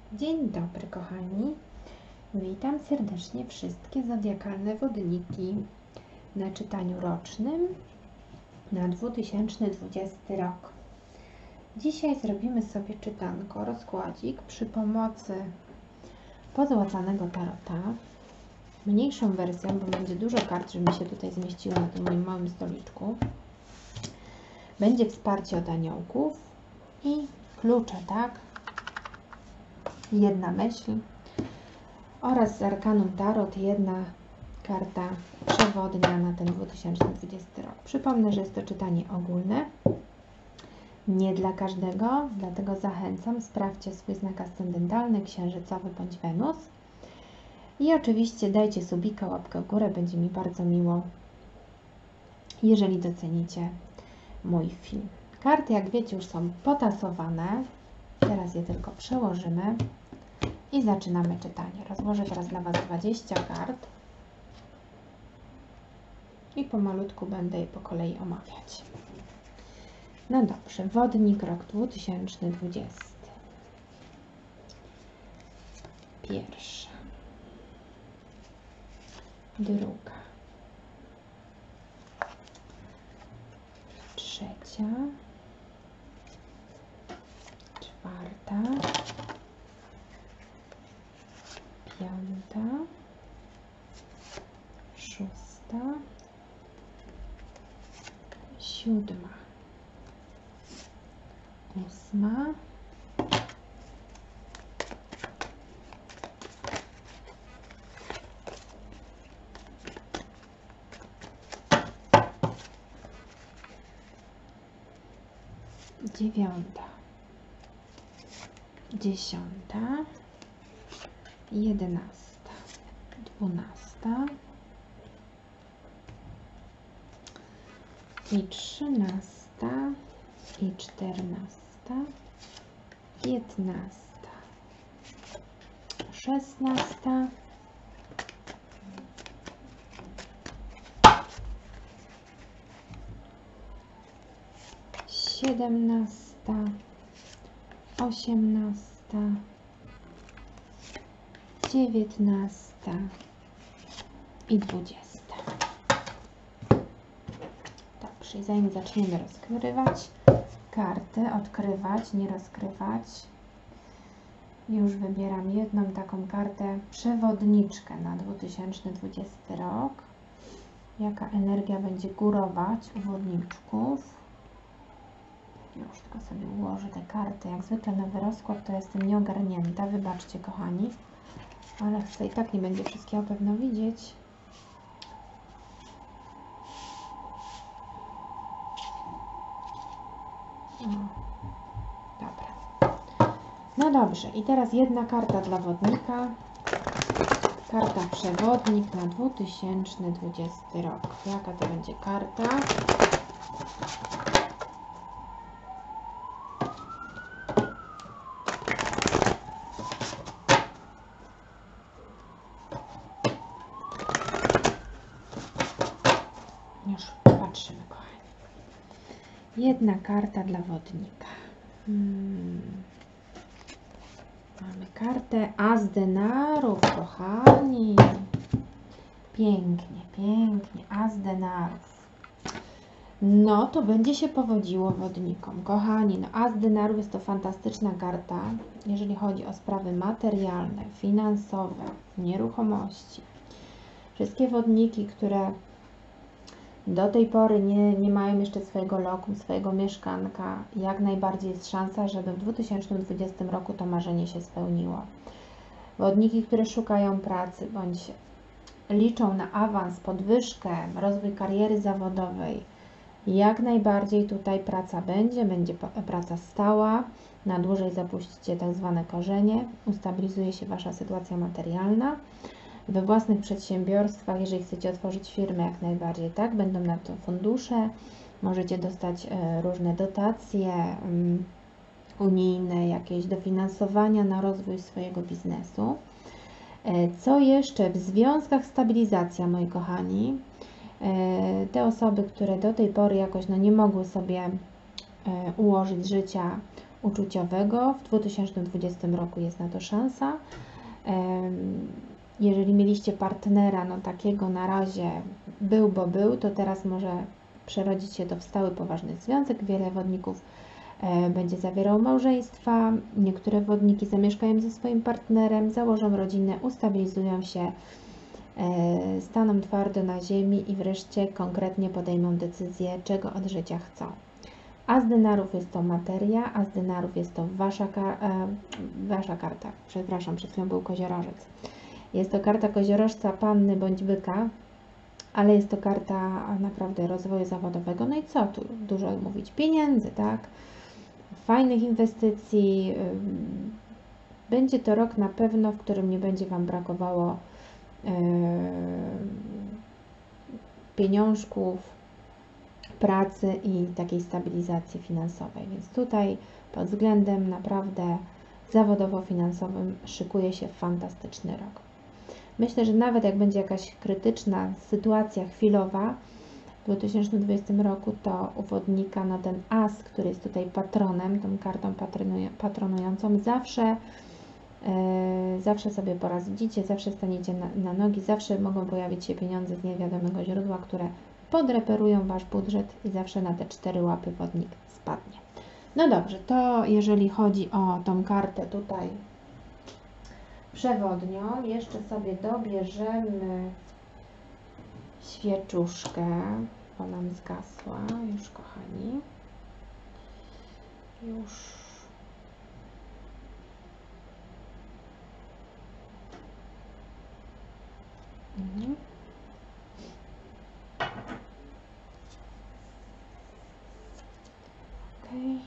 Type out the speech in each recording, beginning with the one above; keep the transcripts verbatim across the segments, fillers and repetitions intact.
Dzień dobry kochani, witam serdecznie wszystkie zodiakalne wodniki na czytaniu rocznym na dwa tysiące dwudziesty rok. Dzisiaj zrobimy sobie czytanko, rozkładzik przy pomocy pozłacanego tarota, mniejszą wersją, bo będzie dużo kart, żeby mi się tutaj zmieściło na tym moim małym stoliczku. Będzie wsparcie od aniołków i klucze, tak? Jedna myśl oraz z Arkanum Tarot jedna karta przewodnia na ten dwa tysiące dwudziesty rok. Przypomnę, że jest to czytanie ogólne, nie dla każdego, dlatego zachęcam, sprawdźcie swój znak ascendentalny, księżycowy bądź Wenus i oczywiście dajcie subika, łapkę w górę, będzie mi bardzo miło, jeżeli docenicie mój film. Karty, jak wiecie, już są potasowane. Teraz je tylko przełożymy i zaczynamy czytanie. Rozłożę teraz dla Was dwadzieścia kart i pomalutku będę je po kolei omawiać. No dobrze, wodnik rok dwa tysiące dwudziesty. Pierwsza, druga, trzecia, czwarta, piąta, szósta, siódma, ósma, dziewiąta, dziesiąta, jedenasta, dwunasta i trzynasta i czternasta, piętnasta, szesnasta, siedemnasta, osiemnasta, dziewiętnasta i dwudziesta. Dobrze, i zanim zaczniemy rozgrywać karty, odkrywać, nie rozkrywać, już wybieram jedną taką kartę przewodniczkę na dwa tysiące dwudziesty rok. Jaka energia będzie górować u wodniczków. Już tylko sobie ułożę te karty. Jak zwykle nowy rozkład to jestem nieogarnięta. Wybaczcie kochani, ale chcę, i tak nie będzie wszystkiego pewno widzieć. No, dobra. No dobrze, i teraz jedna karta dla wodnika. Karta przewodnik na dwa tysiące dwudziesty rok. Jaka to będzie karta? Już patrzymy, kochani. Jedna karta dla wodnika. Hmm. Mamy kartę As denarów, kochani. Pięknie, pięknie. As denarów. No, to będzie się powodziło wodnikom. Kochani, no As denarów jest to fantastyczna karta, jeżeli chodzi o sprawy materialne, finansowe, nieruchomości. Wszystkie wodniki, które do tej pory nie, nie mają jeszcze swojego lokum, swojego mieszkanka, jak najbardziej jest szansa, żeby w dwa tysiące dwudziestym roku to marzenie się spełniło. Wodniki, które szukają pracy bądź liczą na awans, podwyżkę, rozwój kariery zawodowej, jak najbardziej tutaj praca będzie, będzie praca stała, na dłużej zapuścicie tak zwane korzenie, ustabilizuje się Wasza sytuacja materialna. We własnych przedsiębiorstwach, jeżeli chcecie otworzyć firmę, jak najbardziej, tak, będą na to fundusze, możecie dostać różne dotacje unijne, jakieś dofinansowania na rozwój swojego biznesu. Co jeszcze? W związkach stabilizacja, moi kochani. Te osoby, które do tej pory jakoś no, nie mogły sobie ułożyć życia uczuciowego. W dwa tysiące dwudziestym roku jest na to szansa. Jeżeli mieliście partnera, no takiego na razie był, bo był, to teraz może przerodzić się to w stały, poważny związek. Wiele wodników będzie zawierał małżeństwa, niektóre wodniki zamieszkają ze swoim partnerem, założą rodzinę, ustabilizują się, staną twardo na ziemi i wreszcie konkretnie podejmą decyzję, czego od życia chcą. As denarów jest to materia, as denarów jest to wasza, e, wasza karta, przepraszam, przed chwilą był koziorożec. Jest to karta koziorożca, panny bądź byka, ale jest to karta naprawdę rozwoju zawodowego. No i co tu dużo mówić? Pieniędzy, tak? Fajnych inwestycji. Będzie to rok na pewno, w którym nie będzie Wam brakowało e, pieniążków, pracy i takiej stabilizacji finansowej. Więc tutaj pod względem naprawdę zawodowo-finansowym szykuje się fantastyczny rok. Myślę, że nawet jak będzie jakaś krytyczna sytuacja chwilowa w dwa tysiące dwudziestym roku, to u wodnika no ten as, który jest tutaj patronem, tą kartą patronującą, zawsze Yy, zawsze sobie poradzicie, zawsze staniecie na, na nogi, zawsze mogą pojawić się pieniądze z niewiadomego źródła, które podreperują Wasz budżet i zawsze na te cztery łapy wodnik spadnie. No dobrze, to jeżeli chodzi o tą kartę tutaj przewodnią, jeszcze sobie dobierzemy świeczuszkę, bo nam zgasła, już kochani, już. Mhm. Okay.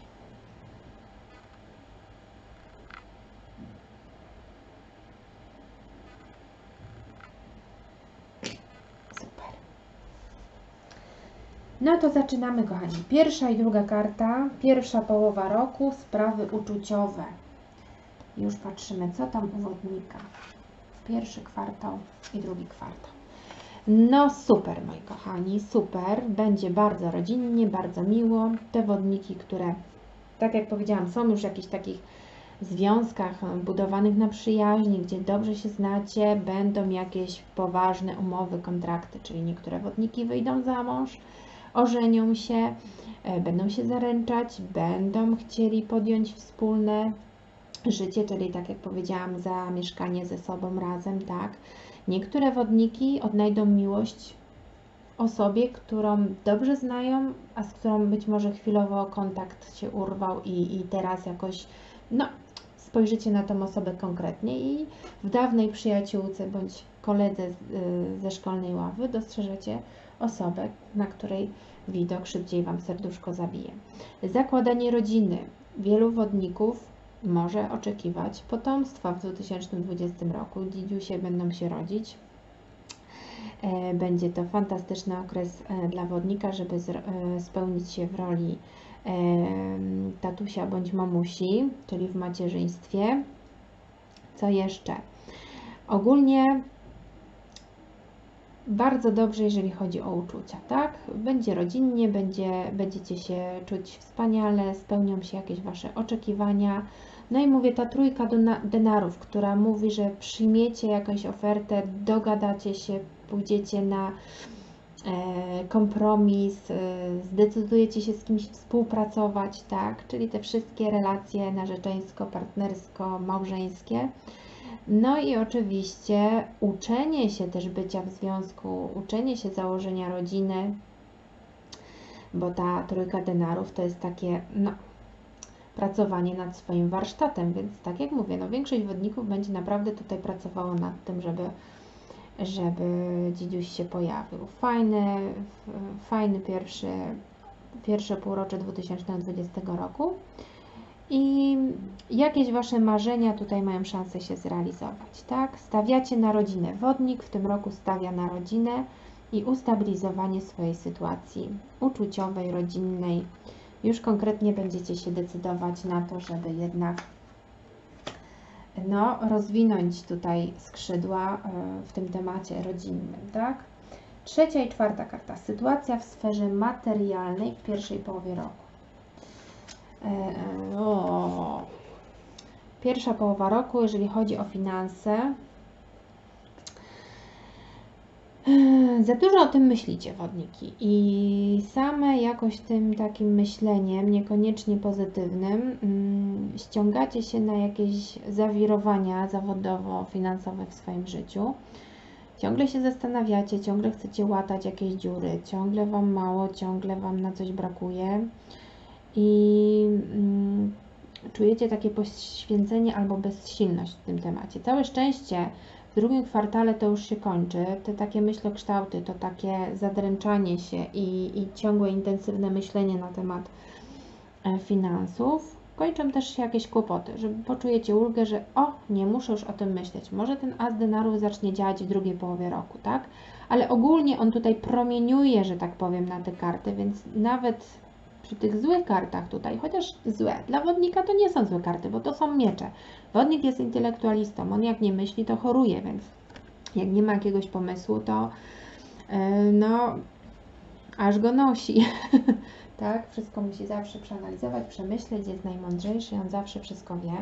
Super. No to zaczynamy, kochani. Pierwsza i druga karta. Pierwsza połowa roku, sprawy uczuciowe. Już patrzymy, co tam u wodnika. Pierwszy kwartał i drugi kwartał. No super, moi kochani, super. Będzie bardzo rodzinnie, bardzo miło. Te wodniki, które, tak jak powiedziałam, są już w jakichś takich związkach budowanych na przyjaźni, gdzie dobrze się znacie, będą jakieś poważne umowy, kontrakty, czyli niektóre wodniki wyjdą za mąż, ożenią się, będą się zaręczać, będą chcieli podjąć wspólne życie, czyli tak jak powiedziałam, zamieszkanie ze sobą razem, tak. Niektóre wodniki odnajdą miłość osobie, którą dobrze znają, a z którą być może chwilowo kontakt się urwał i, i teraz jakoś, no, spojrzycie na tą osobę konkretnie i w dawnej przyjaciółce bądź koledze z, y, ze szkolnej ławy dostrzeżecie osobę, na której widok szybciej Wam serduszko zabije. Zakładanie rodziny. Wielu wodników może oczekiwać potomstwa w dwa tysiące dwudziestym roku. Dzidziusie będą się rodzić. Będzie to fantastyczny okres dla wodnika, żeby spełnić się w roli tatusia bądź mamusi, czyli w macierzyństwie. Co jeszcze? Ogólnie bardzo dobrze, jeżeli chodzi o uczucia, tak? Będzie rodzinnie, będzie, będziecie się czuć wspaniale, spełnią się jakieś Wasze oczekiwania. No i mówię, ta trójka denarów, która mówi, że przyjmiecie jakąś ofertę, dogadacie się, pójdziecie na e, kompromis, e, zdecydujecie się z kimś współpracować, tak? Czyli te wszystkie relacje narzeczeńsko, partnersko, małżeńskie. No i oczywiście uczenie się też bycia w związku, uczenie się założenia rodziny, bo ta trójka denarów to jest takie, no, pracowanie nad swoim warsztatem, więc tak jak mówię, no większość wodników będzie naprawdę tutaj pracowało nad tym, żeby, żeby dzidziuś się pojawił. Fajny, fajny pierwszy, pierwsze półrocze dwa tysiące dwudziestego roku. I jakieś Wasze marzenia tutaj mają szansę się zrealizować, tak? Stawiacie na rodzinę. Wodnik w tym roku stawia na rodzinę i ustabilizowanie swojej sytuacji uczuciowej, rodzinnej. Już konkretnie będziecie się decydować na to, żeby jednak no, rozwinąć tutaj skrzydła w tym temacie rodzinnym, tak? Trzecia i czwarta karta. Sytuacja w sferze materialnej w pierwszej połowie roku. E, o. Pierwsza połowa roku, jeżeli chodzi o finanse, za dużo o tym myślicie, wodniki, i same jakoś tym takim myśleniem, niekoniecznie pozytywnym, mm, ściągacie się na jakieś zawirowania zawodowo-finansowe w swoim życiu. Ciągle się zastanawiacie, ciągle chcecie łatać jakieś dziury, ciągle Wam mało, ciągle Wam na coś brakuje i mm, czujecie takie poświęcenie albo bezsilność w tym temacie. Całe szczęście w drugim kwartale to już się kończy. Te takie myślokształty, to takie zadręczanie się i, i ciągłe intensywne myślenie na temat e, finansów kończą też się jakieś kłopoty, że poczujecie ulgę, że o, nie muszę już o tym myśleć. Może ten as denarów zacznie działać w drugiej połowie roku, tak? Ale ogólnie on tutaj promieniuje, że tak powiem, na te karty, więc nawet przy tych złych kartach tutaj, chociaż złe, dla wodnika to nie są złe karty, bo to są miecze. Wodnik jest intelektualistą, on jak nie myśli, to choruje, więc jak nie ma jakiegoś pomysłu, to yy, no, aż go nosi. Tak, wszystko musi zawsze przeanalizować, przemyśleć, jest najmądrzejszy, on zawsze wszystko wie.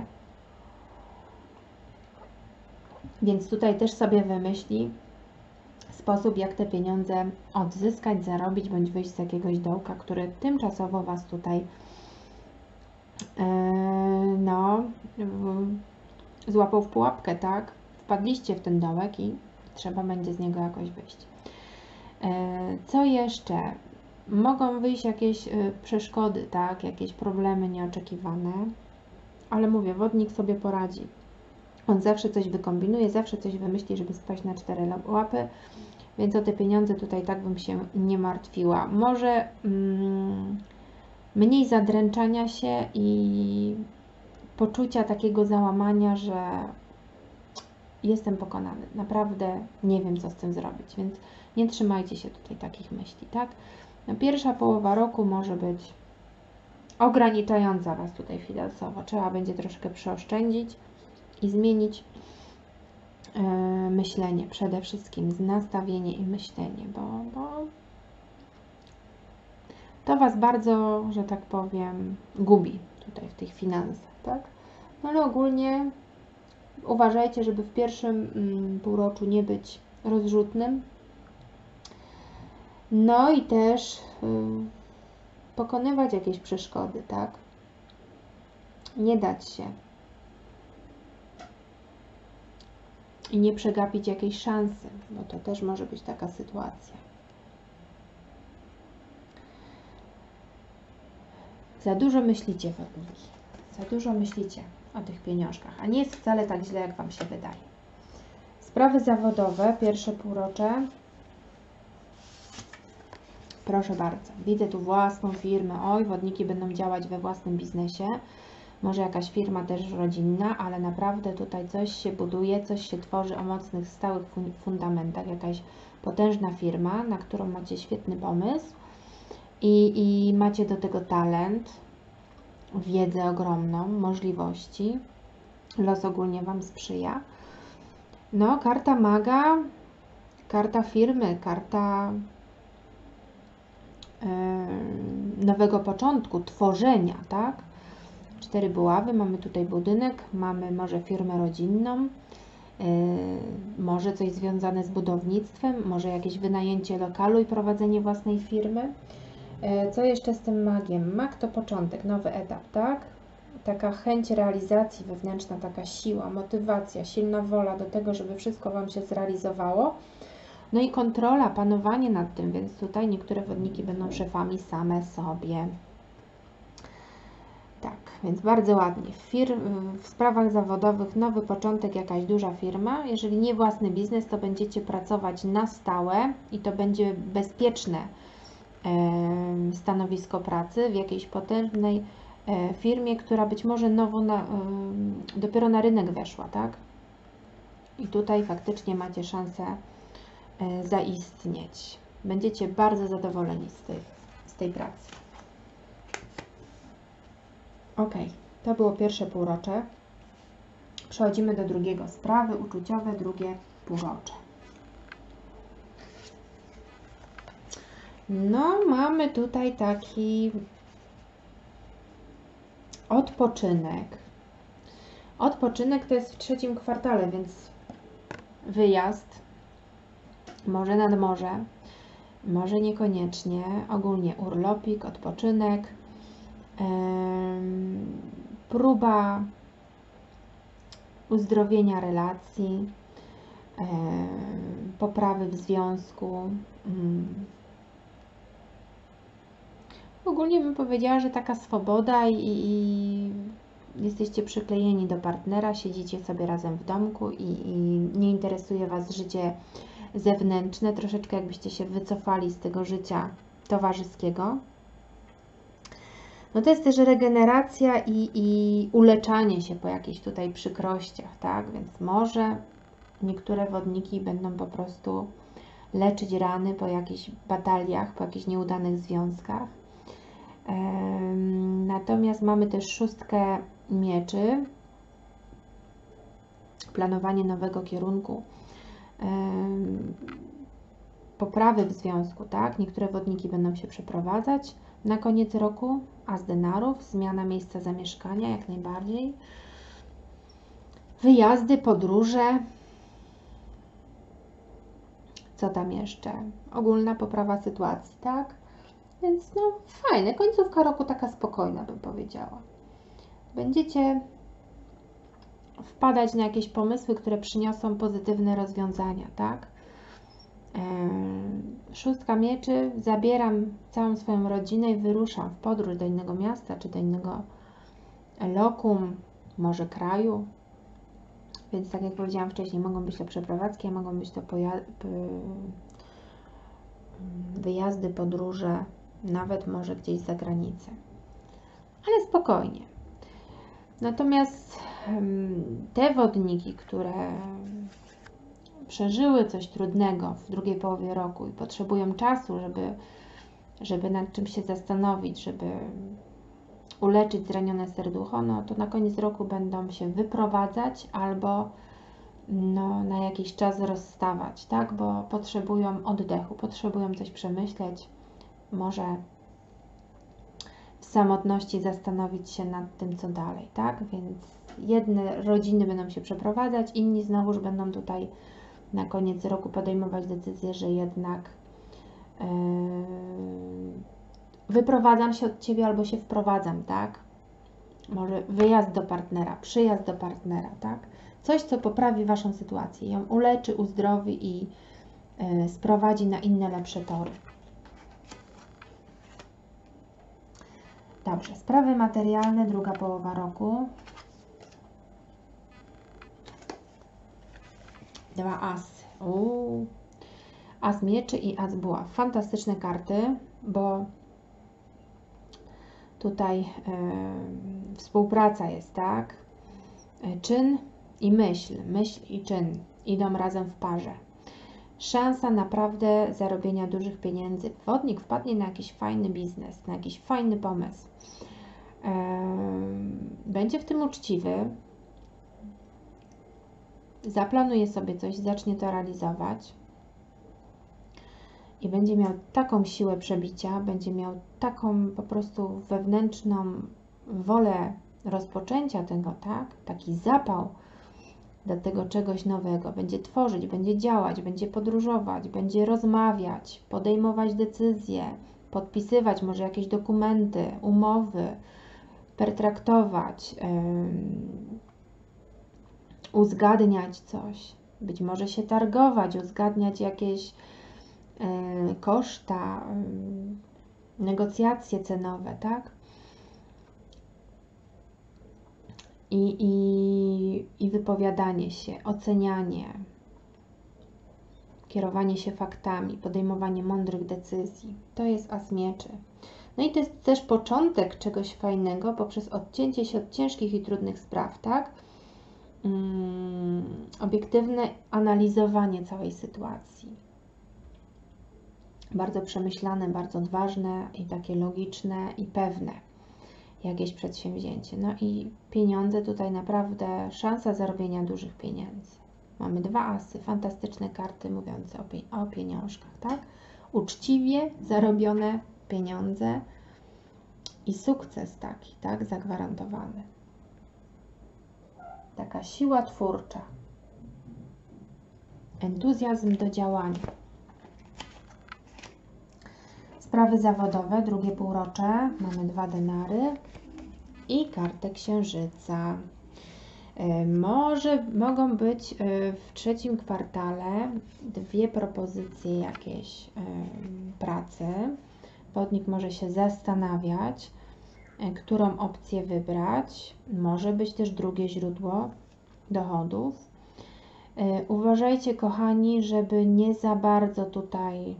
Więc tutaj też sobie wymyśli sposób, jak te pieniądze odzyskać, zarobić, bądź wyjść z jakiegoś dołka, który tymczasowo Was tutaj yy, no, yy, złapał w pułapkę, tak? Wpadliście w ten dołek i trzeba będzie z niego jakoś wyjść. Yy, co jeszcze? Mogą wyjść jakieś yy, przeszkody, tak? Jakieś problemy nieoczekiwane, ale mówię, wodnik sobie poradzi. On zawsze coś wykombinuje, zawsze coś wymyśli, żeby spaść na cztery łapy, więc o te pieniądze tutaj tak bym się nie martwiła. Może mm, mniej zadręczania się i poczucia takiego załamania, że jestem pokonany, naprawdę nie wiem, co z tym zrobić, więc nie trzymajcie się tutaj takich myśli, tak? No, pierwsza połowa roku może być ograniczająca Was tutaj finansowo. Trzeba będzie troszkę przeoszczędzić i zmienić e, myślenie, przede wszystkim nastawienie i myślenie, bo, bo to Was bardzo, że tak powiem, gubi tutaj w tych finansach, tak? No ale ogólnie uważajcie, żeby w pierwszym mm, półroczu nie być rozrzutnym. No i też y, pokonywać jakieś przeszkody, tak? Nie dać się. I nie przegapić jakiejś szansy, bo to też może być taka sytuacja. Za dużo myślicie, wodniki. Za dużo myślicie o tych pieniążkach, a nie jest wcale tak źle, jak Wam się wydaje. Sprawy zawodowe, pierwsze półrocze. Proszę bardzo, widzę tu własną firmę. Oj, wodniki będą działać we własnym biznesie. Może jakaś firma też rodzinna, ale naprawdę tutaj coś się buduje, coś się tworzy o mocnych, stałych fundamentach. Jakaś potężna firma, na którą macie świetny pomysł i, i macie do tego talent, wiedzę ogromną, możliwości. Los ogólnie Wam sprzyja. No, karta maga, karta firmy, karta yy, nowego początku, tworzenia, tak? Cztery buławy, mamy tutaj budynek, mamy może firmę rodzinną, yy, może coś związane z budownictwem, może jakieś wynajęcie lokalu i prowadzenie własnej firmy. Yy, co jeszcze z tym magiem? Mag to początek, nowy etap, tak? Taka chęć realizacji wewnętrzna, taka siła, motywacja, silna wola do tego, żeby wszystko Wam się zrealizowało. No i kontrola, panowanie nad tym, więc tutaj niektóre wodniki będą szefami same sobie. Tak, więc bardzo ładnie. W, fir w sprawach zawodowych nowy początek, jakaś duża firma. Jeżeli nie własny biznes, to będziecie pracować na stałe i to będzie bezpieczne e, stanowisko pracy w jakiejś potężnej e, firmie, która być może nowo na, e, dopiero na rynek weszła, tak? I tutaj faktycznie macie szansę e, zaistnieć. Będziecie bardzo zadowoleni z tej, z tej pracy. Ok, to było pierwsze półrocze. Przechodzimy do drugiego. Sprawy uczuciowe, drugie półrocze. No, mamy tutaj taki Odpoczynek. Odpoczynek to jest w trzecim kwartale, więc wyjazd, może nad morze, może niekoniecznie, ogólnie urlopik, odpoczynek, em, próba uzdrowienia relacji, em, poprawy w związku. Mm. Ogólnie bym powiedziała, że taka swoboda i, i jesteście przyklejeni do partnera, siedzicie sobie razem w domku i, i nie interesuje Was życie zewnętrzne, troszeczkę jakbyście się wycofali z tego życia towarzyskiego. No to jest też regeneracja i, i uleczanie się po jakichś tutaj przykrościach, tak? Więc może niektóre wodniki będą po prostu leczyć rany po jakichś bataliach, po jakichś nieudanych związkach. Ehm, natomiast mamy też szóstkę mieczy, planowanie nowego kierunku, ehm, poprawy w związku, tak? Niektóre wodniki będą się przeprowadzać na koniec roku, as denarów, zmiana miejsca zamieszkania jak najbardziej, wyjazdy, podróże, co tam jeszcze? Ogólna poprawa sytuacji, tak? Więc no fajne, końcówka roku taka spokojna, bym powiedziała. Będziecie wpadać na jakieś pomysły, które przyniosą pozytywne rozwiązania, tak? Szóstka mieczy, zabieram całą swoją rodzinę i wyruszam w podróż do innego miasta, czy do innego lokum, może kraju. Więc tak jak powiedziałam wcześniej, mogą być to przeprowadzki, a mogą być to wyjazdy, podróże, nawet może gdzieś za granicę. Ale spokojnie. Natomiast te wodniki, które przeżyły coś trudnego w drugiej połowie roku i potrzebują czasu, żeby, żeby nad czymś się zastanowić, żeby uleczyć zranione serducho, no to na koniec roku będą się wyprowadzać albo no, na jakiś czas rozstawać, tak? Bo potrzebują oddechu, potrzebują coś przemyśleć, może w samotności zastanowić się nad tym, co dalej, tak? Więc jedne rodziny będą się przeprowadzać, inni znowuż będą tutaj na koniec roku podejmować decyzję, że jednak yy, wyprowadzam się od Ciebie albo się wprowadzam, tak? Może wyjazd do partnera, przyjazd do partnera, tak? Coś, co poprawi Waszą sytuację, ją uleczy, uzdrowi i yy, sprowadzi na inne, lepsze tory. Dobrze, sprawy materialne, druga połowa roku. Dwa asy. Uuu. As mieczy i as buław. Fantastyczne karty, bo tutaj yy, współpraca jest, tak? Czyn i myśl, myśl i czyn idą razem w parze. Szansa naprawdę zarobienia dużych pieniędzy. Wodnik wpadnie na jakiś fajny biznes, na jakiś fajny pomysł. Yy, będzie w tym uczciwy. Zaplanuje sobie coś, zacznie to realizować i będzie miał taką siłę przebicia, będzie miał taką po prostu wewnętrzną wolę rozpoczęcia tego, tak? Taki zapał do tego czegoś nowego. Będzie tworzyć, będzie działać, będzie podróżować, będzie rozmawiać, podejmować decyzje, podpisywać może jakieś dokumenty, umowy, pertraktować, yy, uzgadniać coś, być może się targować, uzgadniać jakieś y, koszta, y, negocjacje cenowe, tak? I, i, I wypowiadanie się, ocenianie, kierowanie się faktami, podejmowanie mądrych decyzji. To jest as mieczy. No i to jest też początek czegoś fajnego poprzez odcięcie się od ciężkich i trudnych spraw, tak? Hmm, obiektywne analizowanie całej sytuacji. Bardzo przemyślane, bardzo odważne i takie logiczne i pewne jakieś przedsięwzięcie. No i pieniądze tutaj naprawdę szansa zarobienia dużych pieniędzy. Mamy dwa asy, fantastyczne karty mówiące o, pie o pieniążkach, tak? Uczciwie zarobione pieniądze i sukces taki, tak, zagwarantowany. Taka siła twórcza, entuzjazm do działania. Sprawy zawodowe, drugie półrocze, mamy dwa denary i kartę księżyca. Może, mogą być w trzecim kwartale dwie propozycje jakiejś pracy. Wodnik może się zastanawiać, którą opcję wybrać. Może być też drugie źródło dochodów. Uważajcie, kochani, żeby nie za bardzo tutaj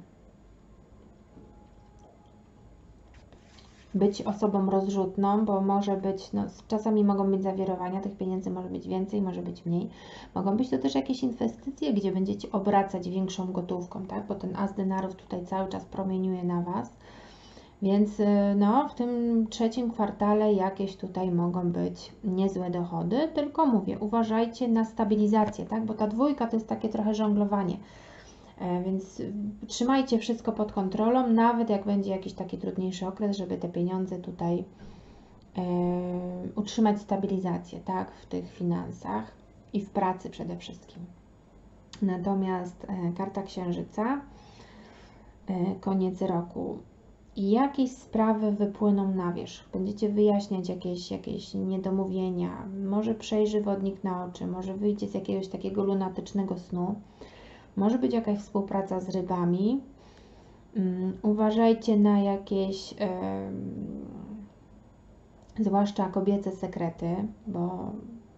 być osobą rozrzutną, bo może być, no, czasami mogą być zawirowania, tych pieniędzy może być więcej, może być mniej. Mogą być to też jakieś inwestycje, gdzie będziecie obracać większą gotówką, tak? Bo ten as denarów tutaj cały czas promieniuje na Was. Więc no, w tym trzecim kwartale jakieś tutaj mogą być niezłe dochody, tylko mówię, uważajcie na stabilizację, tak? Bo ta dwójka to jest takie trochę żonglowanie. Więc trzymajcie wszystko pod kontrolą, nawet jak będzie jakiś taki trudniejszy okres, żeby te pieniądze tutaj e, utrzymać stabilizację, tak, w tych finansach i w pracy przede wszystkim. Natomiast e, karta księżyca, e, koniec roku. I jakieś sprawy wypłyną na wierzch. Będziecie wyjaśniać jakieś, jakieś niedomówienia, może przejrzy wodnik na oczy, może wyjdzie z jakiegoś takiego lunatycznego snu. Może być jakaś współpraca z rybami. Um, uważajcie na jakieś, um, zwłaszcza kobiece sekrety, bo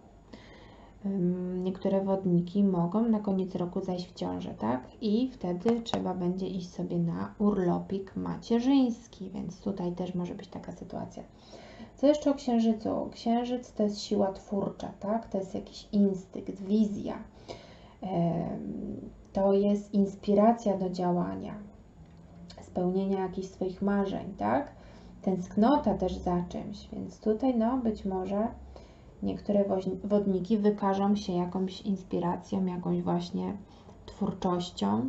um, niektóre wodniki mogą na koniec roku zajść w ciążę, tak? I wtedy trzeba będzie iść sobie na urlopik macierzyński, więc tutaj też może być taka sytuacja. Co jeszcze o księżycu? Księżyc to jest siła twórcza, tak? To jest jakiś instynkt, wizja. Um, To jest inspiracja do działania, spełnienia jakichś swoich marzeń, tak? Tęsknota też za czymś, więc tutaj no być może niektóre wodniki wykażą się jakąś inspiracją, jakąś właśnie twórczością.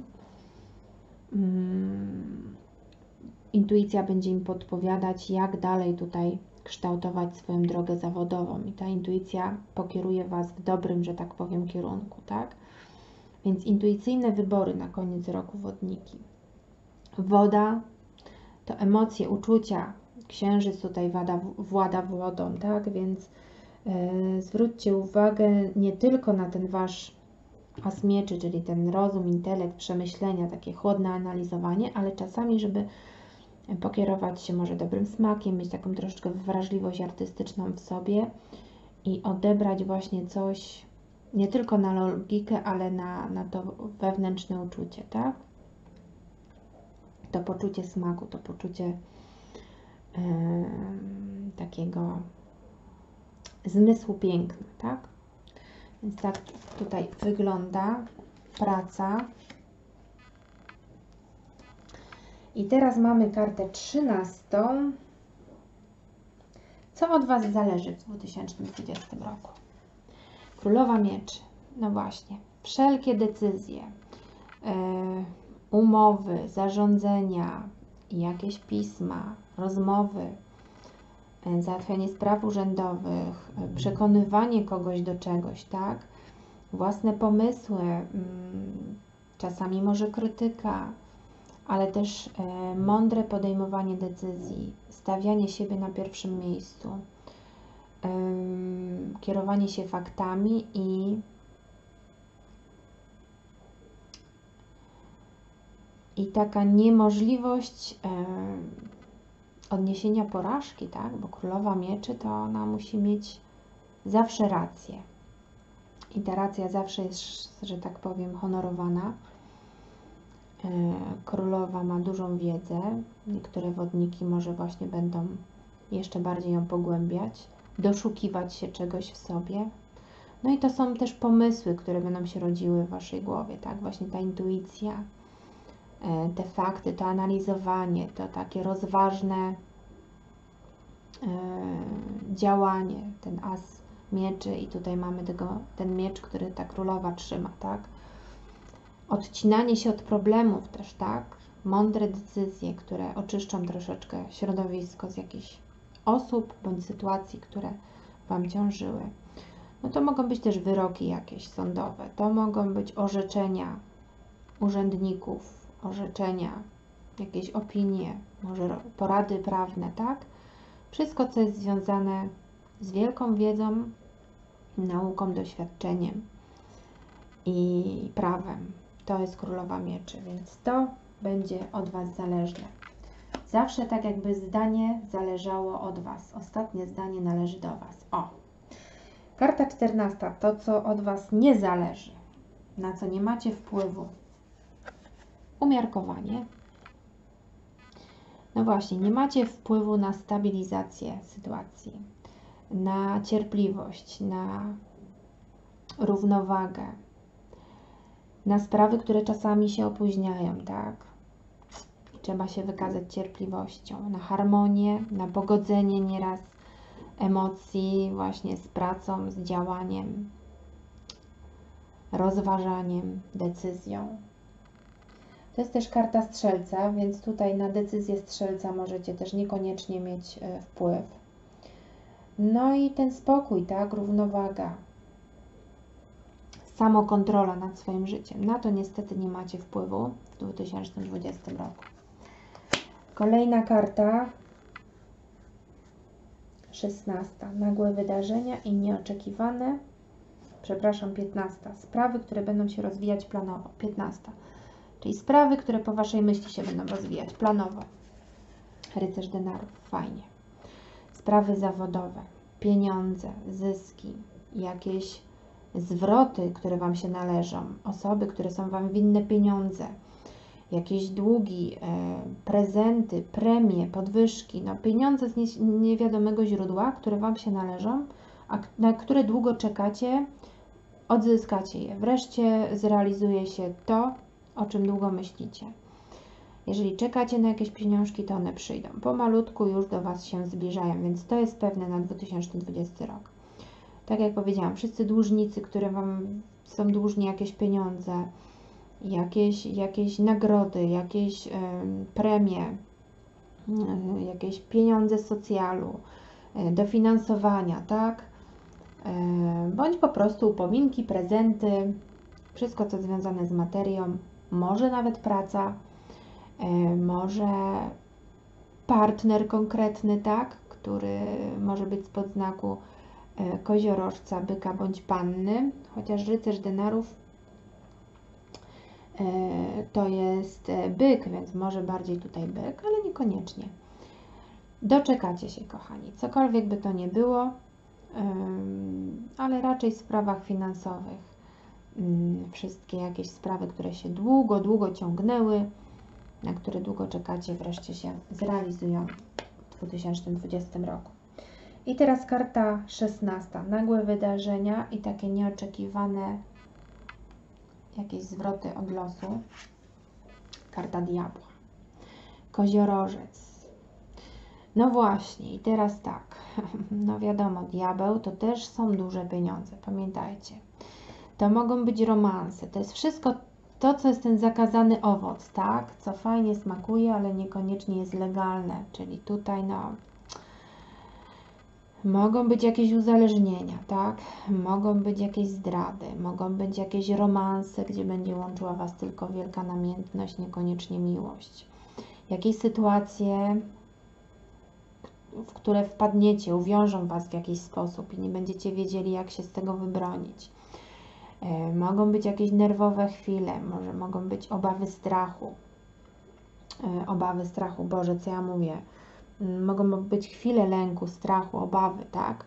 Hmm. Intuicja będzie im podpowiadać, jak dalej tutaj kształtować swoją drogę zawodową i ta intuicja pokieruje Was w dobrym, że tak powiem, kierunku, tak? Więc intuicyjne wybory na koniec roku wodniki. Woda to emocje, uczucia. Księżyc tutaj włada, włada wodą, tak? Więc yy, zwróćcie uwagę nie tylko na ten Wasz as mieczy, czyli ten rozum, intelekt, przemyślenia, takie chłodne analizowanie, ale czasami, żeby pokierować się może dobrym smakiem, mieć taką troszeczkę wrażliwość artystyczną w sobie i odebrać właśnie coś nie tylko na logikę, ale na, na to wewnętrzne uczucie, tak? To poczucie smaku, to poczucie yy, takiego zmysłu piękna, tak? Więc tak tutaj wygląda praca. I teraz mamy kartę trzynastą. Co od Was zależy w dwa tysiące dwudziestym roku? Królowa mieczy. No właśnie. Wszelkie decyzje, yy, umowy, zarządzenia, jakieś pisma, rozmowy, yy, załatwianie spraw urzędowych, yy, przekonywanie kogoś do czegoś, tak? Własne pomysły, yy, czasami może krytyka, ale też e, mądre podejmowanie decyzji, stawianie siebie na pierwszym miejscu, e, kierowanie się faktami i, i taka niemożliwość e, odniesienia porażki, tak? Bo królowa mieczy to ona musi mieć zawsze rację. I ta racja zawsze jest, że tak powiem, honorowana. Królowa ma dużą wiedzę, niektóre wodniki może właśnie będą jeszcze bardziej ją pogłębiać, doszukiwać się czegoś w sobie. No i to są też pomysły, które będą się rodziły w Waszej głowie, tak? Właśnie ta intuicja, te fakty, to analizowanie, to takie rozważne działanie, ten as mieczy i tutaj mamy tego, ten miecz, który ta królowa trzyma, tak? Odcinanie się od problemów też, tak? Mądre decyzje, które oczyszczą troszeczkę środowisko z jakichś osób bądź sytuacji, które Wam ciążyły. No to mogą być też wyroki jakieś sądowe, to mogą być orzeczenia urzędników, orzeczenia, jakieś opinie, może porady prawne, tak? Wszystko, co jest związane z wielką wiedzą, nauką, doświadczeniem i prawem. To jest Królowa Mieczy, więc to będzie od Was zależne. Zawsze tak jakby zdanie zależało od Was. Ostatnie zdanie należy do Was. O! Karta czternasta. To, co od Was nie zależy, na co nie macie wpływu. Umiarkowanie. No właśnie, nie macie wpływu na stabilizację sytuacji, na cierpliwość, na równowagę, na sprawy, które czasami się opóźniają, tak? Trzeba się wykazać cierpliwością, na harmonię, na pogodzenie nieraz emocji właśnie z pracą, z działaniem, rozważaniem, decyzją. To jest też karta Strzelca, więc tutaj na decyzję Strzelca możecie też niekoniecznie mieć wpływ. No i ten spokój, tak, równowaga, samokontrola nad swoim życiem. Na to niestety nie macie wpływu w dwa tysiące dwudziestym roku. Kolejna karta, szesnasta. Nagłe wydarzenia i nieoczekiwane, przepraszam, piętnasta. Sprawy, które będą się rozwijać planowo. piętnasta. Czyli sprawy, które po Waszej myśli się będą rozwijać planowo. Rycerz denarów, fajnie. Sprawy zawodowe, pieniądze, zyski, jakieś zwroty, które Wam się należą, osoby, które są Wam winne pieniądze, jakieś długi, e, prezenty, premie, podwyżki, no pieniądze z nie, niewiadomego źródła, które Wam się należą, a na które długo czekacie, odzyskacie je. Wreszcie zrealizuje się to, o czym długo myślicie. Jeżeli czekacie na jakieś pieniążki, to one przyjdą. Pomalutku już do Was się zbliżają, więc to jest pewne na dwa tysiące dwudziesty rok. Tak jak powiedziałam, wszyscy dłużnicy, które Wam są dłużni jakieś pieniądze, jakieś, jakieś nagrody, jakieś y, premie, y, jakieś pieniądze z socjalu, y, dofinansowania, tak? Y, bądź po prostu upominki, prezenty, wszystko co związane z materią, może nawet praca, y, może partner konkretny, tak? Który może być spod znaku y, koziorożca, byka bądź panny, chociaż rycerz denarów to jest byk, więc może bardziej tutaj byk, ale niekoniecznie. Doczekacie się, kochani, cokolwiek by to nie było, ale raczej w sprawach finansowych. Wszystkie jakieś sprawy, które się długo, długo ciągnęły, na które długo czekacie, wreszcie się zrealizują w dwa tysiące dwudziestym roku. I teraz karta szesnasta. Nagłe wydarzenia i takie nieoczekiwane jakieś zwroty od losu. Karta diabła. Koziorożec. No właśnie, i teraz tak. No wiadomo, diabeł to też są duże pieniądze, pamiętajcie. To mogą być romanse, to jest wszystko to, co jest ten zakazany owoc, tak? Co fajnie smakuje, ale niekoniecznie jest legalne, czyli tutaj no... Mogą być jakieś uzależnienia, tak? Mogą być jakieś zdrady, mogą być jakieś romanse, gdzie będzie łączyła Was tylko wielka namiętność, niekoniecznie miłość. Jakieś sytuacje, w które wpadniecie, uwiążą Was w jakiś sposób i nie będziecie wiedzieli, jak się z tego wybronić. E, mogą być jakieś nerwowe chwile, może mogą być obawy strachu. E, obawy strachu, Boże, co ja mówię? Mogą być chwile lęku, strachu, obawy, tak?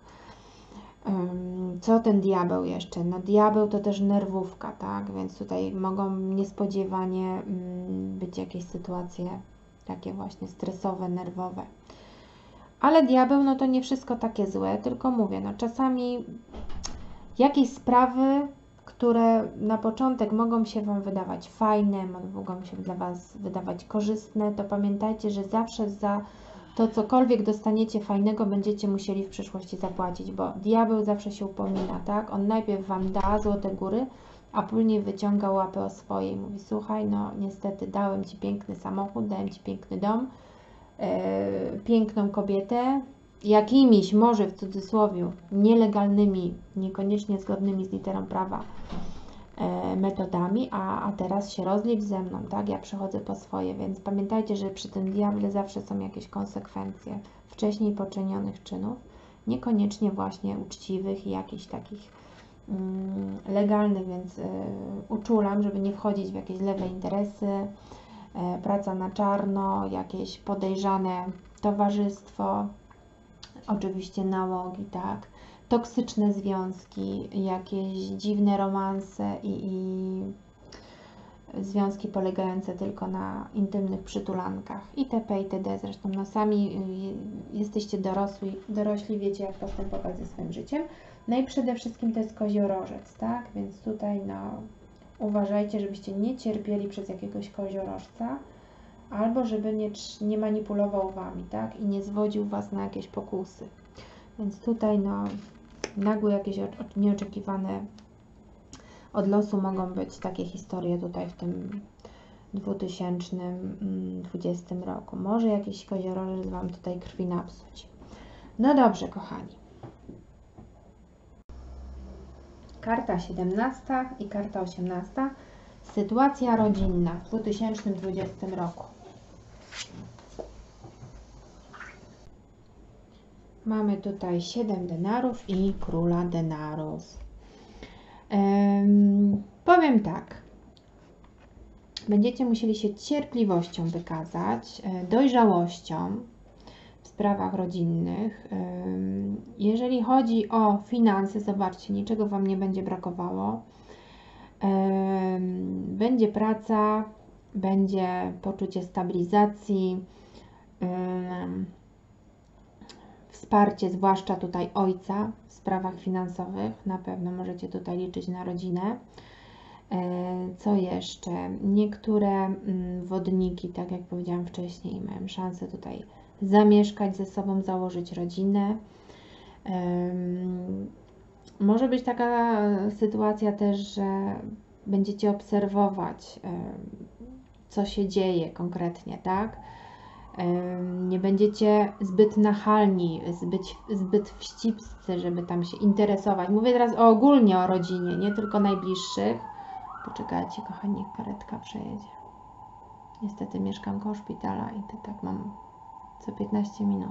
Co ten diabeł jeszcze? No diabeł to też nerwówka, tak? Więc tutaj mogą niespodziewanie być jakieś sytuacje takie właśnie stresowe, nerwowe. Ale diabeł, no to nie wszystko takie złe, tylko mówię, no czasami jakieś sprawy, które na początek mogą się Wam wydawać fajne, mogą się dla Was wydawać korzystne, to pamiętajcie, że zawsze za to cokolwiek dostaniecie fajnego, będziecie musieli w przyszłości zapłacić, bo diabeł zawsze się upomina, tak? On najpierw Wam da złote góry, a później wyciąga łapę o swoje i mówi, słuchaj, no niestety dałem Ci piękny samochód, dałem Ci piękny dom, yy, piękną kobietę, jakimiś, może w cudzysłowie, nielegalnymi, niekoniecznie zgodnymi z literą prawa e, metodami, a, a teraz się rozliw ze mną, tak? Ja przechodzę po swoje, więc pamiętajcie, że przy tym diable zawsze są jakieś konsekwencje wcześniej poczynionych czynów, niekoniecznie właśnie uczciwych i jakichś takich mm, legalnych, więc y, uczulam, żeby nie wchodzić w jakieś lewe interesy, y, praca na czarno, jakieś podejrzane towarzystwo, oczywiście nałogi, tak, toksyczne związki, jakieś dziwne romanse i, i związki polegające tylko na intymnych przytulankach itp. itd. Zresztą no sami jesteście dorosli, dorośli, wiecie jak postępować ze swoim życiem. No i przede wszystkim to jest koziorożec, tak? Więc tutaj no uważajcie, żebyście nie cierpieli przez jakiegoś koziorożca, albo żeby nie, nie manipulował Wami, tak? I nie zwodził Was na jakieś pokusy. Więc tutaj no nagłe jakieś nieoczekiwane od losu mogą być takie historie tutaj w tym dwa tysiące dwudziestym roku. Może jakiś koziorożec Wam tutaj krwi napsuć. No dobrze, kochani. Karta siedemnasta i karta osiemnasta. Sytuacja rodzinna w dwa tysiące dwudziestym roku. Mamy tutaj siedem denarów i króla denarów. Um, powiem tak. Będziecie musieli się cierpliwością wykazać, dojrzałością w sprawach rodzinnych. Jeżeli chodzi o finanse, zobaczcie, niczego Wam nie będzie brakowało. Będzie praca, będzie poczucie stabilizacji, wsparcie, zwłaszcza tutaj ojca w sprawach finansowych. Na pewno możecie tutaj liczyć na rodzinę. Co jeszcze? Niektóre wodniki, tak jak powiedziałam wcześniej, mają szansę tutaj zamieszkać ze sobą, założyć rodzinę. Może być taka sytuacja też, że będziecie obserwować, co się dzieje konkretnie, tak? Nie będziecie zbyt nachalni, zbyt, zbyt wścibscy, żeby tam się interesować. Mówię teraz o, ogólnie o rodzinie, nie tylko najbliższych. Poczekajcie, kochani, jak karetka przejedzie. Niestety mieszkam koło szpitala i to tak mam co piętnaście minut.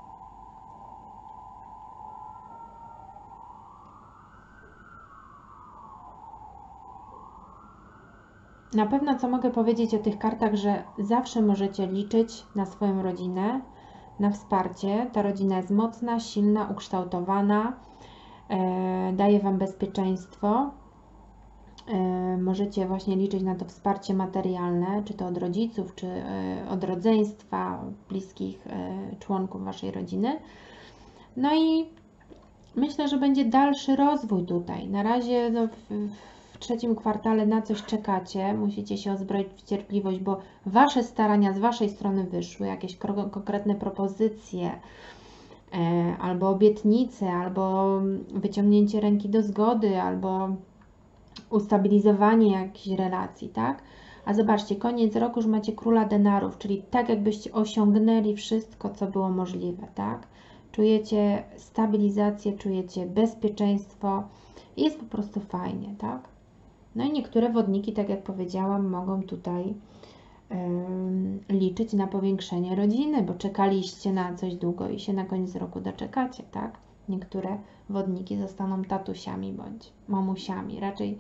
Na pewno co mogę powiedzieć o tych kartach, że zawsze możecie liczyć na swoją rodzinę, na wsparcie. Ta rodzina jest mocna, silna, ukształtowana, e, daje Wam bezpieczeństwo. E, możecie właśnie liczyć na to wsparcie materialne, czy to od rodziców, czy e, od rodzeństwa, bliskich e, członków Waszej rodziny. No i myślę, że będzie dalszy rozwój tutaj. Na razie no, w, w trzecim kwartale na coś czekacie, musicie się uzbroić w cierpliwość, bo Wasze starania z Waszej strony wyszły, jakieś konkretne propozycje, e, albo obietnice, albo wyciągnięcie ręki do zgody, albo ustabilizowanie jakichś relacji, tak? A zobaczcie, koniec roku już macie króla denarów, czyli tak jakbyście osiągnęli wszystko, co było możliwe, tak? Czujecie stabilizację, czujecie bezpieczeństwo i jest po prostu fajnie, tak? No i niektóre wodniki, tak jak powiedziałam, mogą tutaj yy, liczyć na powiększenie rodziny, bo czekaliście na coś długo i się na koniec roku doczekacie, tak? Niektóre wodniki zostaną tatusiami bądź mamusiami. Raczej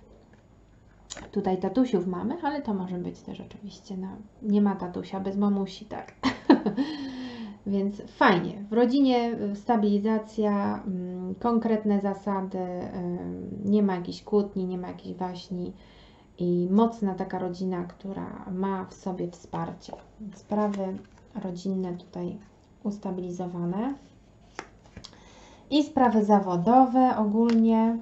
tutaj tatusiów mamy, ale to może być też oczywiście, no, nie ma tatusia bez mamusi, tak? Więc fajnie. W rodzinie stabilizacja, konkretne zasady, nie ma jakichś kłótni, nie ma jakichś waśni i mocna taka rodzina, która ma w sobie wsparcie. Sprawy rodzinne tutaj ustabilizowane. I sprawy zawodowe ogólnie.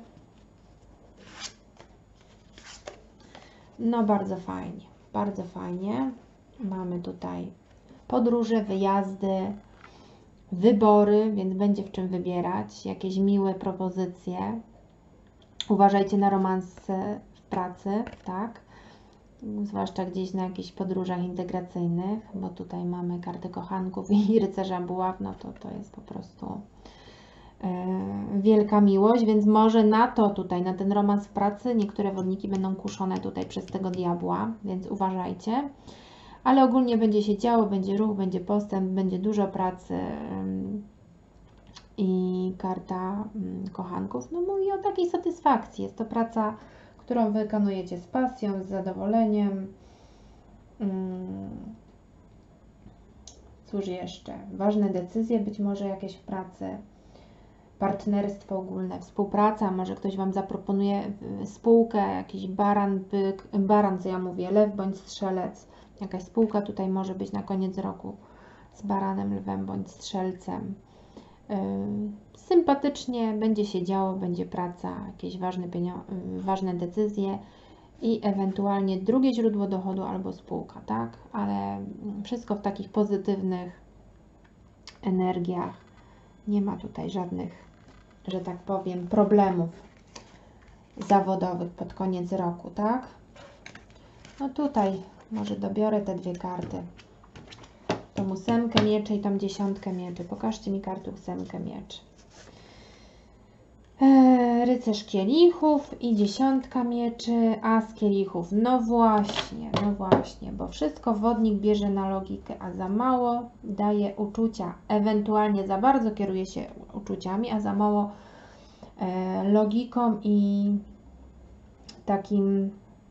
No bardzo fajnie, bardzo fajnie. Mamy tutaj podróże, wyjazdy, wybory, więc będzie w czym wybierać. Jakieś miłe propozycje. Uważajcie na romanse w pracy, tak? zwłaszcza gdzieś na jakichś podróżach integracyjnych, bo tutaj mamy kartę kochanków i rycerza buław, no to to jest po prostu yy, wielka miłość, więc może na to tutaj, na ten romans w pracy, niektóre wodniki będą kuszone tutaj przez tego diabła, więc uważajcie. Ale ogólnie będzie się działo, będzie ruch, będzie postęp, będzie dużo pracy yy, i karta yy, kochanków, no mówi o takiej satysfakcji. Jest to praca, którą wykonujecie z pasją, z zadowoleniem. Cóż jeszcze? Ważne decyzje, być może jakieś w pracy, partnerstwo ogólne, współpraca, może ktoś Wam zaproponuje spółkę, jakiś baran, byk, baran, co ja mówię, lew bądź strzelec. Jakaś spółka tutaj może być na koniec roku z baranem, lwem bądź strzelcem. Yy, sympatycznie będzie się działo, będzie praca, jakieś ważne, pienio- ważne decyzje i ewentualnie drugie źródło dochodu albo spółka, tak? Ale wszystko w takich pozytywnych energiach. Nie ma tutaj żadnych, że tak powiem, problemów zawodowych pod koniec roku, tak? No tutaj może dobiorę te dwie karty. Tą ósemkę mieczy i tą dziesiątkę mieczy. Pokażcie mi kartę ósemkę mieczy. Rycerz kielichów i dziesiątka mieczy, as kielichów. No właśnie, no właśnie, bo wszystko wodnik bierze na logikę, a za mało daje uczucia. Ewentualnie za bardzo kieruje się uczuciami, a za mało e, logiką i takim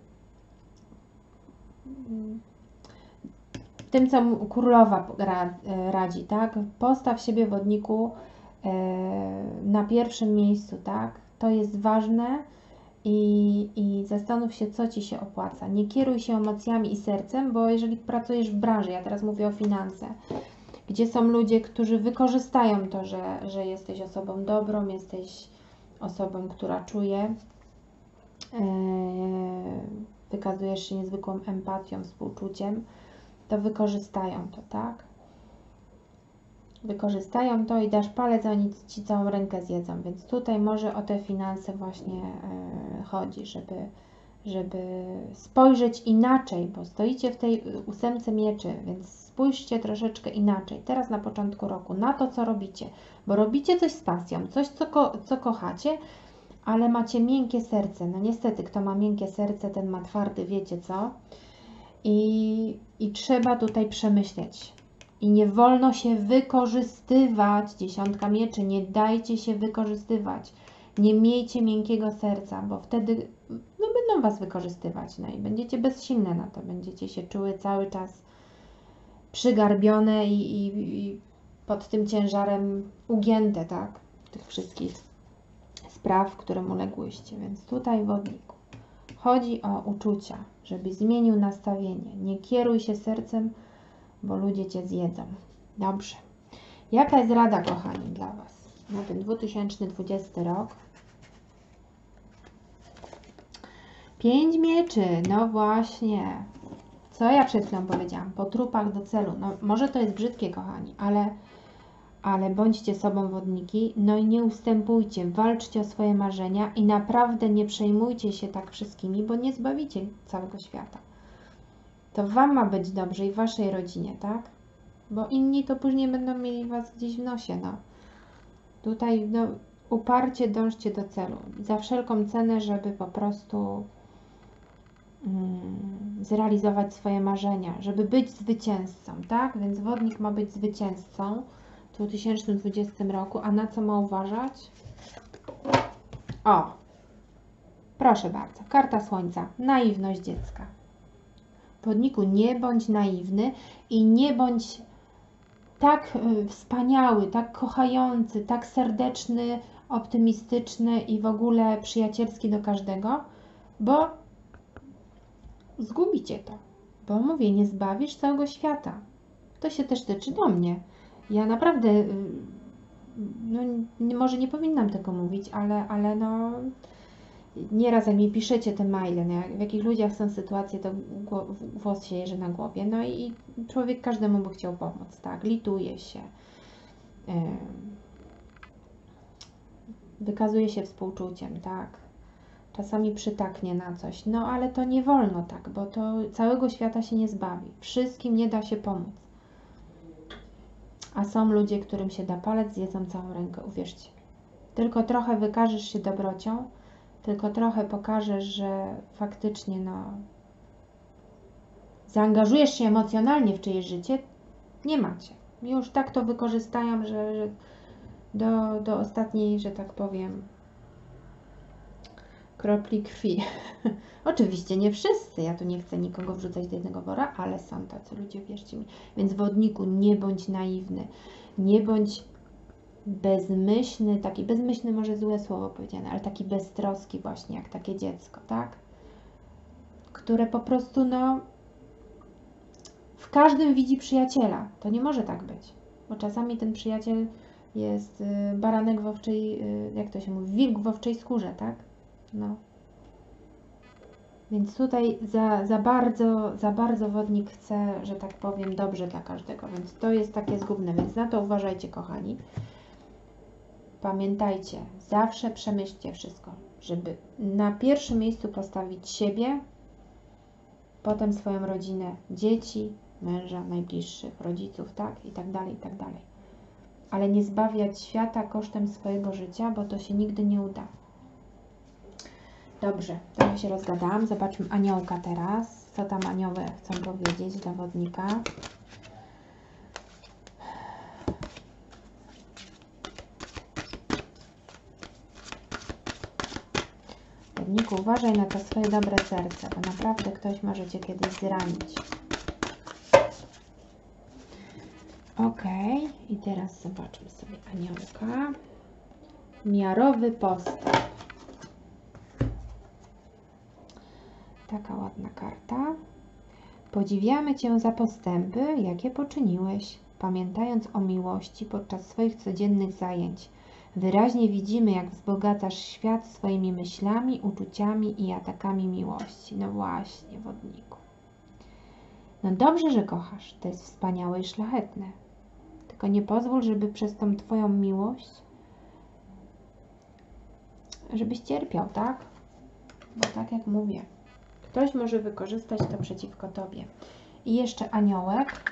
tym, co królowa radzi, tak? Postaw siebie wodniku na pierwszym miejscu, tak? To jest ważne i, i zastanów się, co Ci się opłaca. Nie kieruj się emocjami i sercem, bo jeżeli pracujesz w branży, ja teraz mówię o finanse, gdzie są ludzie, którzy wykorzystają to, że, że jesteś osobą dobrą, jesteś osobą, która czuje, yy, wykazujesz się niezwykłą empatią, współczuciem, to wykorzystają to, tak? Wykorzystają to i dasz palec, a oni Ci całą rękę zjedzą, więc tutaj może o te finanse właśnie yy, chodzi, żeby, żeby spojrzeć inaczej, bo stoicie w tej ósemce mieczy, więc spójrzcie troszeczkę inaczej, teraz na początku roku, na to, co robicie, bo robicie coś z pasją, coś, co, ko co kochacie, ale macie miękkie serce. No niestety, kto ma miękkie serce, ten ma twardy, wiecie co? I, i trzeba tutaj przemyśleć. I nie wolno się wykorzystywać, dziesiątka mieczy, nie dajcie się wykorzystywać. Nie miejcie miękkiego serca, bo wtedy no, będą Was wykorzystywać. No i będziecie bezsilne na to. Będziecie się czuły cały czas przygarbione i, i, i pod tym ciężarem ugięte, tak? Tych wszystkich spraw, którym uległyście. Więc tutaj, wodniku, chodzi o uczucia, żebyś zmienił nastawienie. Nie kieruj się sercem, bo ludzie Cię zjedzą. Dobrze. Jaka jest rada, kochani, dla Was na ten dwa tysiące dwudziesty rok? Pięć mieczy, no właśnie. Co ja przed chwilą powiedziałam? Po trupach do celu. No może to jest brzydkie, kochani, ale, ale bądźcie sobą, wodniki, no i nie ustępujcie, walczcie o swoje marzenia i naprawdę nie przejmujcie się tak wszystkimi, bo nie zbawicie całego świata. To Wam ma być dobrze i Waszej rodzinie, tak? Bo inni to później będą mieli Was gdzieś w nosie, no. Tutaj, no, uparcie dążcie do celu. Za wszelką cenę, żeby po prostu mm, zrealizować swoje marzenia, żeby być zwycięzcą, tak? Więc wodnik ma być zwycięzcą w dwa tysiące dwudziestym roku. A na co ma uważać? O! Proszę bardzo. Karta Słońca. Naiwność dziecka. Wodniku, nie bądź naiwny i nie bądź tak y, wspaniały, tak kochający, tak serdeczny, optymistyczny i w ogóle przyjacielski do każdego, bo zgubicie to. Bo mówię, nie zbawisz całego świata. To się też tyczy do mnie. Ja naprawdę, y, no, nie, może nie powinnam tego mówić, ale, ale no... Nieraz jak mi piszecie te maile, no, w jakich ludziach są sytuacje, to włos się jeży na głowie. No i człowiek każdemu by chciał pomóc, tak? Lituje się. Yy, wykazuje się współczuciem, tak? czasami przytaknie na coś. No ale to nie wolno tak, bo to całego świata się nie zbawi. Wszystkim nie da się pomóc. A są ludzie, którym się da palec, zjedzą całą rękę, uwierzcie. Tylko trochę wykażesz się dobrocią, tylko trochę pokażesz, że faktycznie no, zaangażujesz się emocjonalnie w czyjeś życie, nie macie. Już tak to wykorzystają, że, że do, do ostatniej, że tak powiem, kropli krwi. Oczywiście nie wszyscy, ja tu nie chcę nikogo wrzucać do jednego wora, ale są tacy ludzie, wierzcie mi. Więc wodniku, nie bądź naiwny, nie bądź bezmyślny, taki bezmyślny może złe słowo powiedziane, ale taki beztroski właśnie, jak takie dziecko, tak? Które po prostu, no, w każdym widzi przyjaciela. To nie może tak być, bo czasami ten przyjaciel jest y, baranek w owczej, y, jak to się mówi, wilk w owczej skórze, tak? No. Więc tutaj za, za bardzo, za bardzo wodnik chce, że tak powiem, dobrze dla każdego, więc to jest takie zgubne, więc na to uważajcie, kochani. Pamiętajcie, zawsze przemyślcie wszystko, żeby na pierwszym miejscu postawić siebie, potem swoją rodzinę, dzieci, męża, najbliższych, rodziców, tak? I tak dalej, i tak dalej. Ale nie zbawiać świata kosztem swojego życia, bo to się nigdy nie uda. Dobrze, trochę się rozgadałam. Zobaczmy aniołka teraz. Co tam anioły chcą powiedzieć dla wodnika? Wodniku, uważaj na to swoje dobre serce, bo naprawdę ktoś może Cię kiedyś zranić. Ok, i teraz zobaczmy sobie aniołka. Miarowy postęp. Taka ładna karta. Podziwiamy Cię za postępy, jakie poczyniłeś, pamiętając o miłości podczas swoich codziennych zajęć. Wyraźnie widzimy, jak wzbogacasz świat swoimi myślami, uczuciami i atakami miłości. No właśnie, wodniku. No dobrze, że kochasz. To jest wspaniałe i szlachetne. Tylko nie pozwól, żeby przez tą Twoją miłość, żebyś cierpiał, tak? Bo tak jak mówię, ktoś może wykorzystać to przeciwko Tobie. I jeszcze aniołek.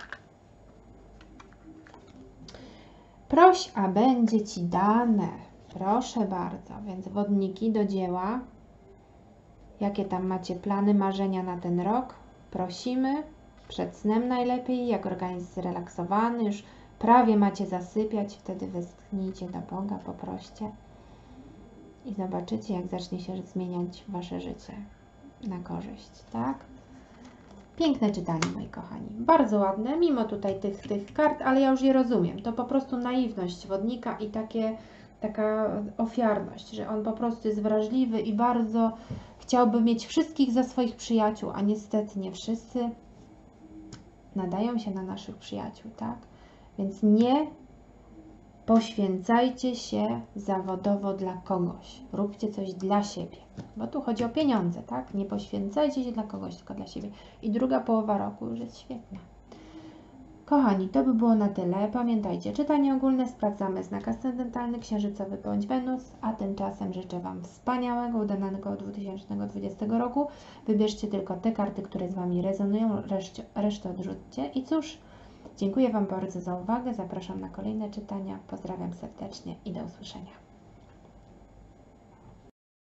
Proś, a będzie Ci dane. Proszę bardzo. Więc wodniki do dzieła. Jakie tam macie plany, marzenia na ten rok? Prosimy. Przed snem najlepiej, jak organizm zrelaksowany. Już prawie macie zasypiać. Wtedy westchnijcie do Boga, poproście. I zobaczycie, jak zacznie się zmieniać Wasze życie na korzyść, tak? Piękne czytanie, moi kochani. Bardzo ładne, mimo tutaj tych, tych kart, ale ja już je rozumiem. To po prostu naiwność wodnika i takie, taka ofiarność, że on po prostu jest wrażliwy i bardzo chciałby mieć wszystkich za swoich przyjaciół, a niestety nie wszyscy nadają się na naszych przyjaciół, tak? Więc nie poświęcajcie się zawodowo dla kogoś. Róbcie coś dla siebie. Bo tu chodzi o pieniądze, tak? Nie poświęcajcie się dla kogoś, tylko dla siebie. I druga połowa roku już jest świetna. Kochani, to by było na tyle. Pamiętajcie, czytanie ogólne sprawdzamy znak ascendentalny, księżycowy bądź Wenus, a tymczasem życzę Wam wspaniałego, udanego dwa tysiące dwudziestego roku. Wybierzcie tylko te karty, które z Wami rezonują, resztę, resztę odrzućcie. I cóż, dziękuję Wam bardzo za uwagę, zapraszam na kolejne czytania, pozdrawiam serdecznie i do usłyszenia.